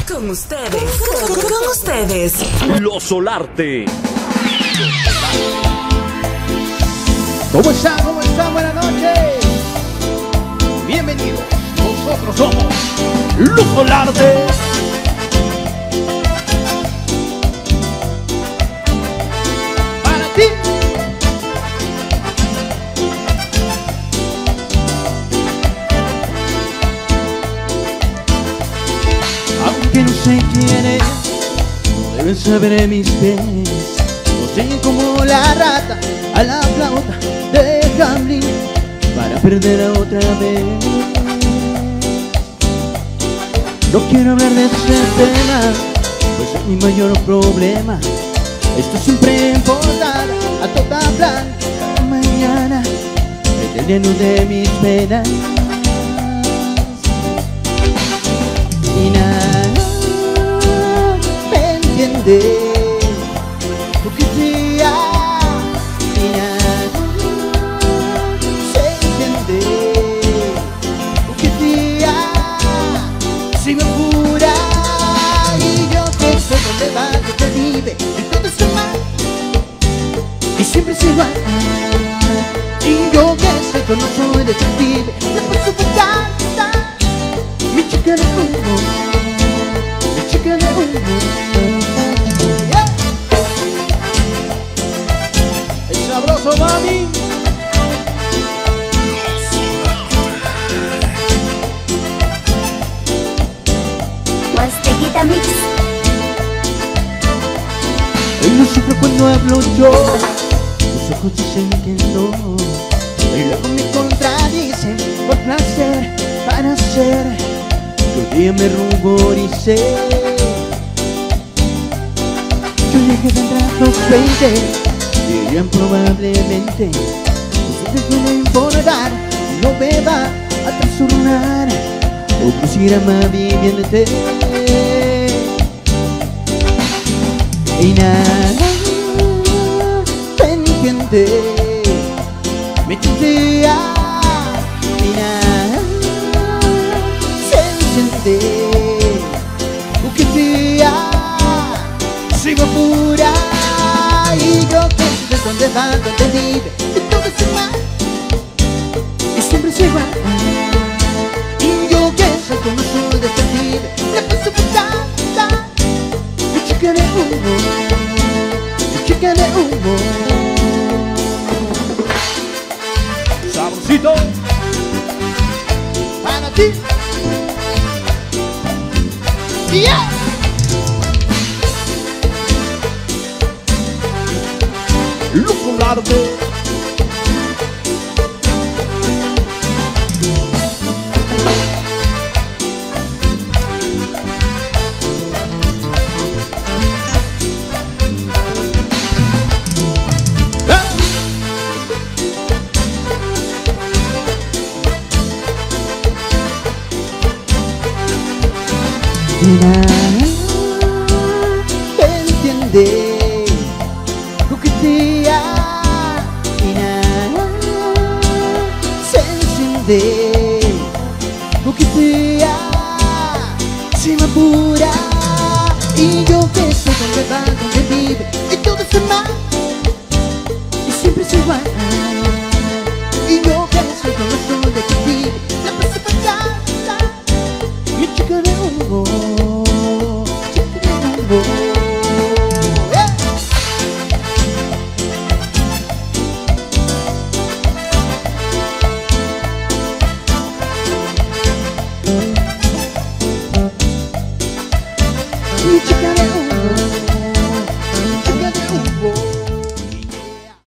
Con ustedes, con ustedes, Los Solarte. ¿Cómo están? ¿Cómo están? Buenas noches. Bienvenidos. Nosotros somos Los Solarte. Para ti. Aunque no sé quién es, no deben saber mis pies. No sé como la rata a la flauta de Hamlin para perder otra vez. No quiero hablar de ese tema, pues es mi mayor problema. Esto siempre importa a toda blanca mañana, el lleno de mis penas. Y nada me entiende. Hipocresía y nada se entiende. Hipocresía si me apura. Y yo que sé dónde va, dónde vive, y todo está mal, y siempre es igual. Y yo que sé que no soy detective, le paso por casa mi chica de humo, mi chica de humo. Sabroso, mami. Huastequita Mix. Él no sufre cuando hablo yo, sus ojos dicen que no, y luego me contradicen por placer, para hacer que un día me ruboricé. Yo llegué de entrar a los 20, dirían probablemente, eso te puede importar, no me va a trastornar o pusiera más viviente. Y nada pendiente me chutea, y nada se siente, porque sea si me apura. Y yo que sé de dónde va, dónde vive, y todo es igual, y siempre es igual. Y yo que sé que no soy detective, le paso por casa mi chica de humo, mi chica de humo. Sabrosito para ti. Yeah. Los Solarte. Y nada entiende, coquetea, y nada se enciende, coquetea, se me apura. Y yo que sé dónde va, dónde vive, y todo está mal, y siempre es igual. Y yo que sé que no soy detective, la paso por casa mi chica de humo, chica de humo. Mi chica de humo.